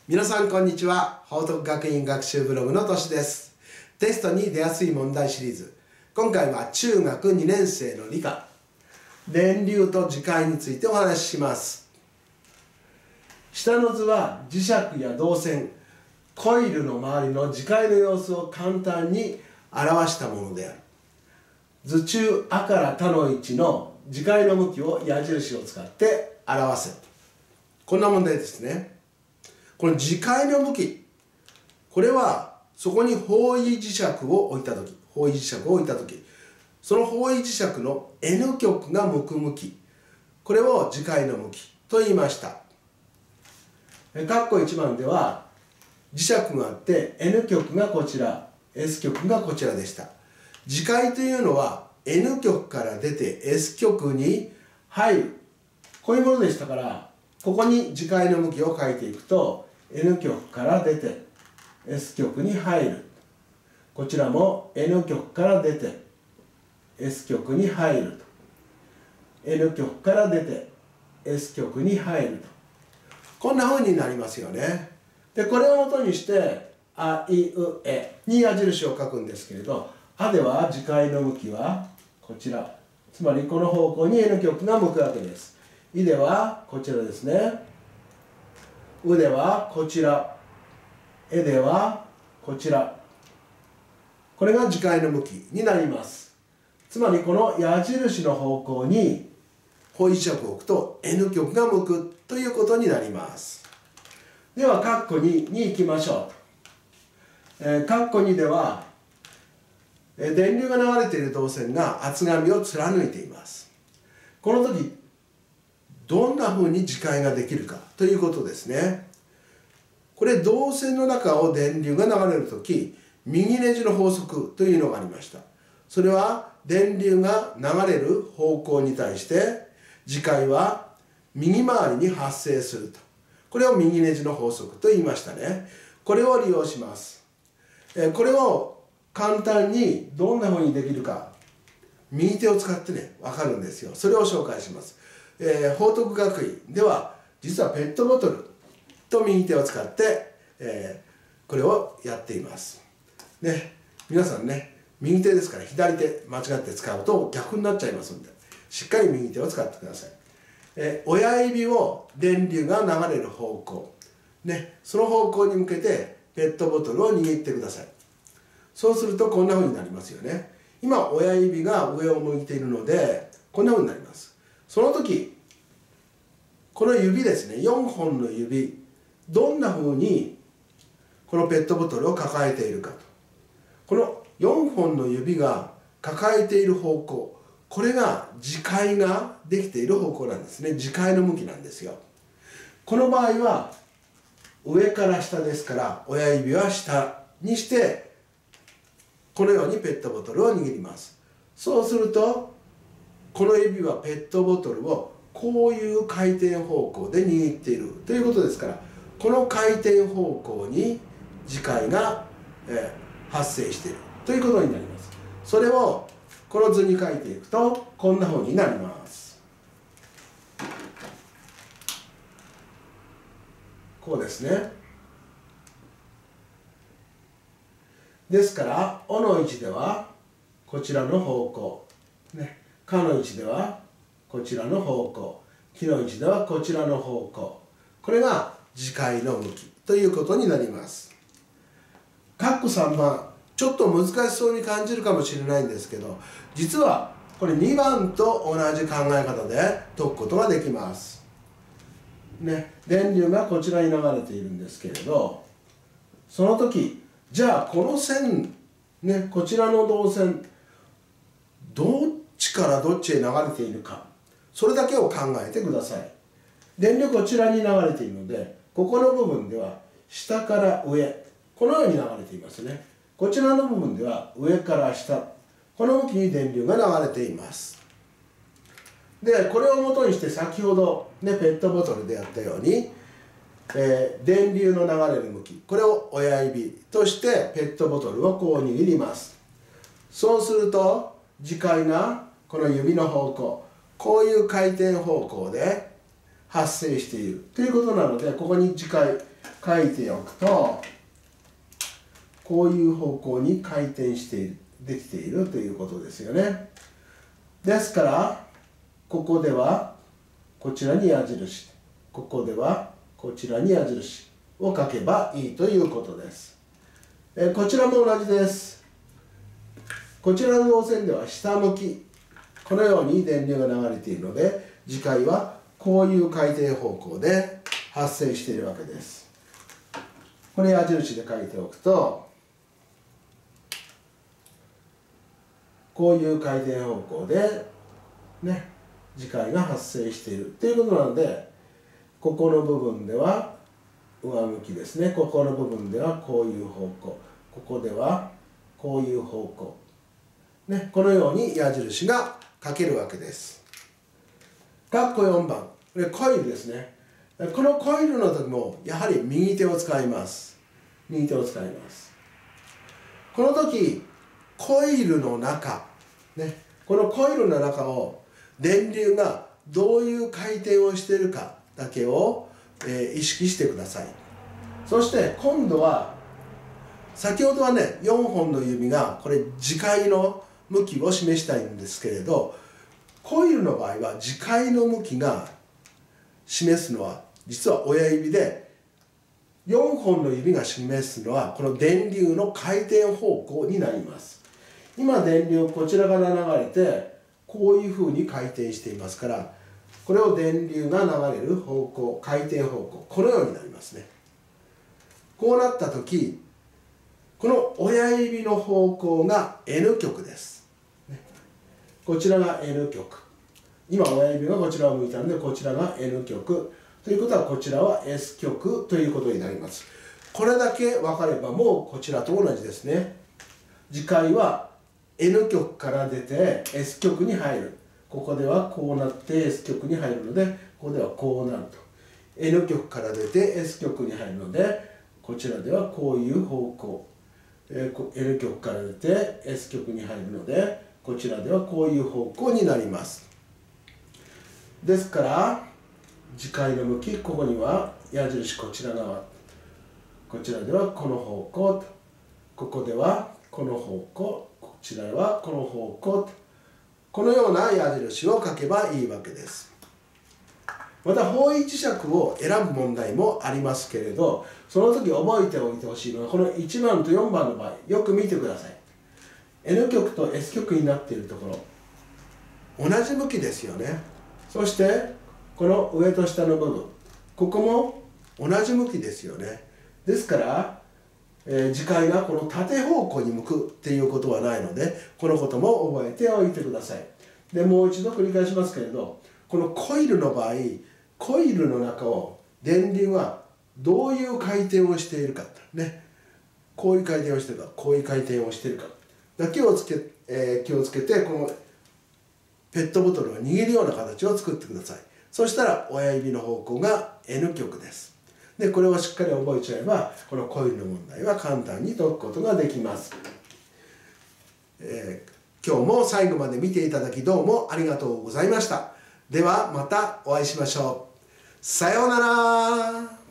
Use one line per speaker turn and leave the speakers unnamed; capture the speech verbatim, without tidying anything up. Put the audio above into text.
皆さんこんにちは。報徳学院学習ブログのとしです。テストに出やすい問題シリーズ。今回は中学にねん生の理科。電流と磁界についてお話しします。下の図は磁石や導線、コイルの周りの磁界の様子を簡単に表したものである。図中あから他の位置の磁界の向きを矢印を使って表せ。こんな問題ですね。この磁界の向き、これはそこに方位磁石を置いたとき、方位磁石を置いたとき、その方位磁石の N 極が向く向き、これを磁界の向きと言いました。括弧いちばんでは磁石があって N 極がこちら、S 極がこちらでした。磁界というのは N 極から出て S 極に入る、こういうものでしたから、ここに磁界の向きを書いていくと N 極から出て S 極に入る。こちらも N 極から出て S 極に入ると。N 極から出て S 極に入ると。こんな風になりますよね。で、これをもとにしてあいうえに矢印を書くんですけれど、あでは磁界の向きはこちら。つまりこの方向に N 極が向くわけです。いではこちらですね。うではこちら。えではこちら。これが磁界の向きになります。つまりこの矢印の方向に方位磁石を置くと N 極が向くということになります。では括弧にに行きましょう。えー、括弧にでは、えー、電流が流れている導線が厚紙を貫いています。この時どんなふうに磁界ができるかということですね。これ導線の中を電流が流れるとき、右ネジの法則というのがありました。それは電流が流れる方向に対して磁界は右回りに発生すると。これを右ネジの法則と言いましたね。これを利用します。これを簡単にどんなふうにできるか、右手を使ってね、わかるんですよ。それを紹介します。えー、報徳学院では実はペットボトルと右手を使って、えー、これをやっています。ね、皆さんね、右手ですから左手間違って使うと逆になっちゃいますので、しっかり右手を使ってください。えー、親指を電流が流れる方向、ね、その方向に向けてペットボトルを握ってください。そうするとこんな風になりますよね。今親指が上を向いているのでこんな風になります。その時この指ですね、よんほんの指、どんなふうにこのペットボトルを抱えているかと。このよんほんの指が抱えている方向、これが磁界ができている方向なんですね。磁界の向きなんですよ。この場合は上から下ですから親指は下にしてこのようにペットボトルを握ります。そうするとこの指はペットボトルをこういう回転方向で握っているということですから、この回転方向に磁界が、えー、発生しているということになります。それをこの図に書いていくとこんな風になります。こうですね。ですから「お」の位置ではこちらの方向ね、かの位置ではこちらの方向、きの位置ではこちらの方向、これが磁界の向きということになります。括弧さんばん、ちょっと難しそうに感じるかもしれないんですけど、実はこれにばんと同じ考え方で解くことができます。ね、電流がこちらに流れているんですけれど、その時じゃあこの線、ね、こちらの導線どっちからどっちへ流れているか、それだけを考えてください。電流こちらに流れているので、ここの部分では下から上、このように流れていますね。こちらの部分では上から下、この向きに電流が流れています。で、これをもとにして先ほど、ね、ペットボトルでやったように、えー、電流の流れる向き、これを親指としてペットボトルをこう握ります。そうすると磁界がこの指の方向、こういう回転方向で発生しているということなので、ここに磁界書いておくと、こういう方向に回転している、できているということですよね。ですからここではこちらに矢印、ここではこちらに矢印を書けばいいということです。えこちらも同じです。こちらの導線では下向き、このように電流が流れているので、磁界はこういう回転方向で発生しているわけです。これ矢印で書いておくと、こういう回転方向でね、磁界が発生しているということなので、ここの部分では上向きですね。ここの部分ではこういう方向、ここではこういう方向、ね、このように矢印が書けるわけです。括弧よんばん、これコイルですね。このコイルの時もやはり右手を使います。右手を使います。この時コイルの中、ね、このコイルの中を電流がどういう回転をしているかだけを、えー、意識してください。そして今度は先ほどはねよんほんの指がこれ磁界の向きを示したいんですけれど、コイルの場合は磁界の向きが示すのは実は親指で、よんほんの指が示すのはこの電流の回転方向になります。今電流こちらから流れてこういうふうに回転していますから、これを電流が流れる方向、回転方向、このようになりますね。こうなった時、この親指の方向が N 極です。こちらが N 極。今親指がこちらを向いたので、こちらが N 極。ということはこちらは S 極ということになります。これだけ分かればもうこちらと同じですね。磁界は N 極から出て S 極に入る。ここではこうなって S 極に入るので、ここではこうなると。N 極から出て S 極に入るので、こちらではこういう方向。N 極から出て S 極に入るので、こちらではこういう方向になります。ですから磁界の向き、ここには矢印こちら側、こちらではこの方向と、ここではこの方向、こちらはこの方向と、このような矢印を書けばいいわけです。また方位磁石を選ぶ問題もありますけれど、その時覚えておいてほしいのはこのいちばんとよんばんの場合、よく見てください。 N 極と S 極になっているところ、同じ向きですよね。そしてこの上と下の部分、ここも同じ向きですよね。ですから、えー、磁界がこの縦方向に向くっていうことはないので、このことも覚えておいてください。でもう一度繰り返しますけれど、このコイルの場合、コイルの中を電流はどういう回転をしているかね、こういう回転をしているか、こういう回転をしているかだけをつけ、えー、気をつけて、このペットボトルを握るような形を作ってください。そしたら親指の方向が N 極です。で、これをしっかり覚えちゃえば、このコイルの問題は簡単に解くことができます。えー、今日も最後まで見ていただきどうもありがとうございました。ではまたお会いしましょう。さようなら。